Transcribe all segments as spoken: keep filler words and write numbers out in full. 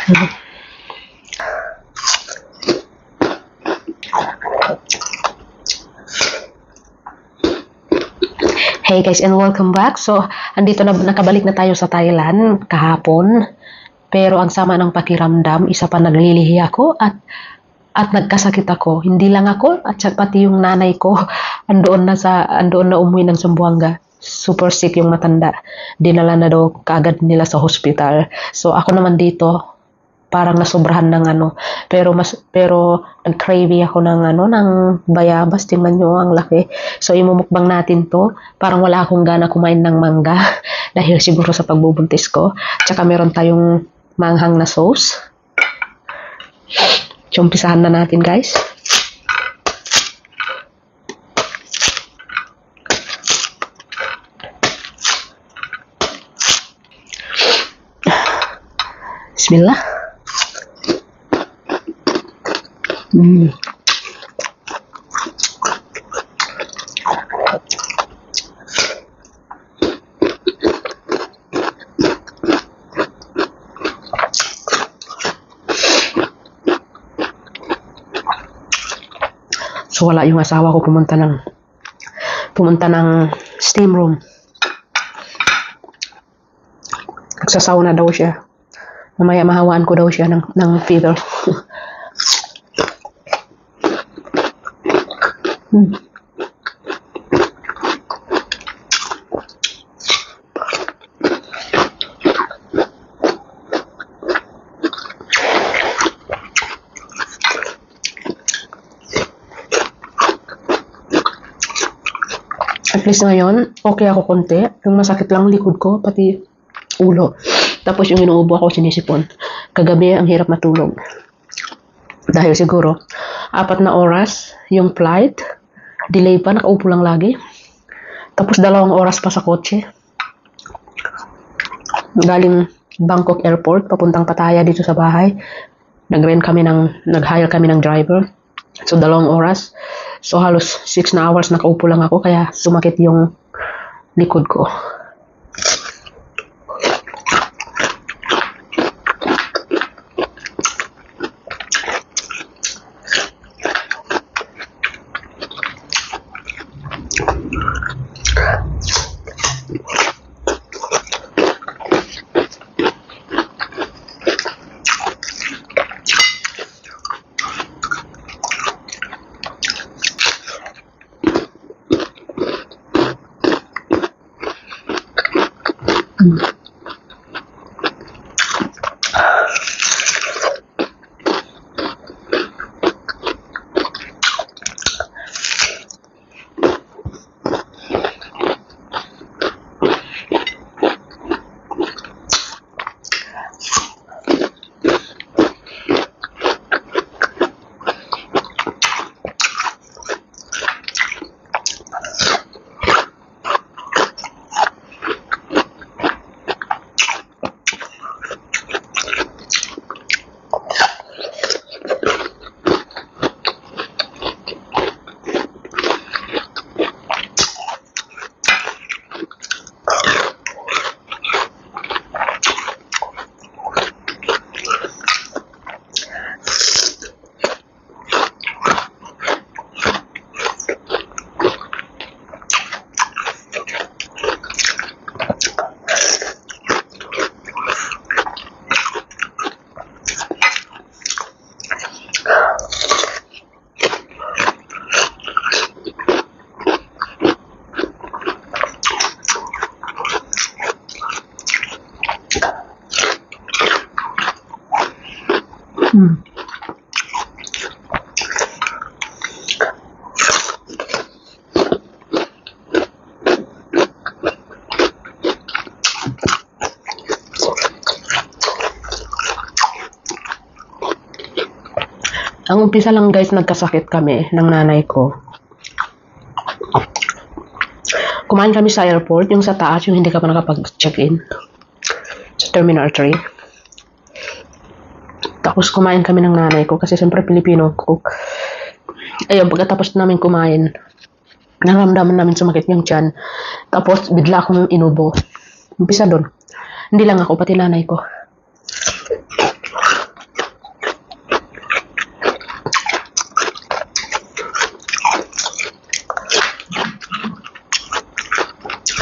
Hey guys, and welcome back. So, andito na, nakabalik na tayo sa Thailand kahapon. Pero ang sama ng pakiramdam, isa pa naglilihi ako at at nagkasakit ako. Hindi lang ako at pati yung nanay ko andoon na sa andoon na umuwi ng Zamboanga. Super sick yung matanda. Dinala na daw kaagad nila sa hospital. So ako naman dito parang nasobrahan ng ano, pero mas pero nag-craving ako ng ano ng bayabas. Tingnan nyo ang laki. So imumukbang natin to. Parang wala akong gana kumain ng mangga dahil siguro sa pagbubuntis ko. Tsaka meron tayong manghang na sauce. So umpisahan na natin, guys. Bismillah. Hmm. So wala yung asawa ko, pumunta ng pumunta ng steam room. Nagsasauna daw siya. Mamaya mahawaan ko daw siya ng, ng fever. hmm. At least ngayon, okay ako konti. Yung masakit lang likod ko, pati ulo. Tapos yung inuubo ako, sinisipon. Kagabi, ang hirap matulog. Dahil siguro, apat na oras yung flight. Delay pa, nakaupo lang lagi. Tapos dalawang oras pa sa kotse. Galing Bangkok Airport, papuntang Pattaya dito sa bahay. Nag-rent kami ng, nag-hire kami ng driver. So dalawang oras. So halos six na hours nakaupo lang ako, kaya sumakit yung likod ko. Hmm. Hmm. Ang umpisa lang, guys, nagkasakit kami ng nanay ko. Kumain kami sa airport, yung sa taas, yung hindi ka pa nakapag-check-in sa Terminal three. Tapos kumain kami ng nanay ko kasi siyempre Pilipino cook. Ayun, pagkatapos namin kumain, naramdaman namin sumakit yung tiyan. Tapos bigla akong inubo. Umpisa doon. Hindi lang ako, pati nanay ko.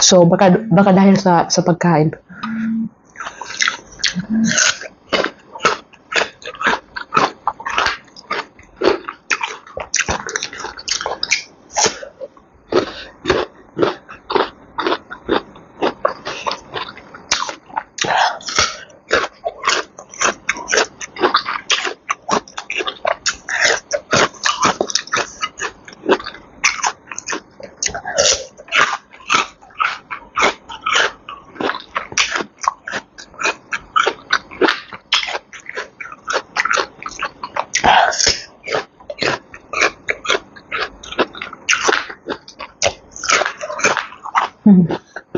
So, baka, baka dahil sa, sa pagkain. Hmm.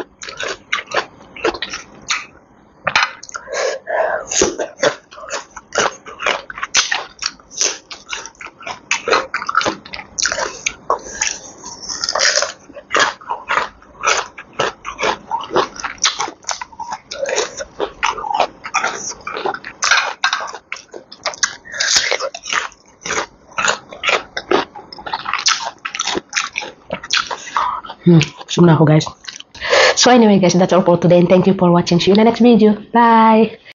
Hmm. Busog na ako, guys. So anyway guys, that's all for today and thank you for watching. See you in the next video. Bye!